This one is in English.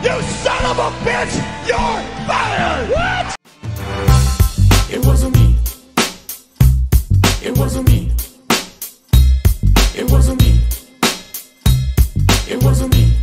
You son of a bitch! You're fired! What? It wasn't me. It wasn't me. It wasn't me. It wasn't me.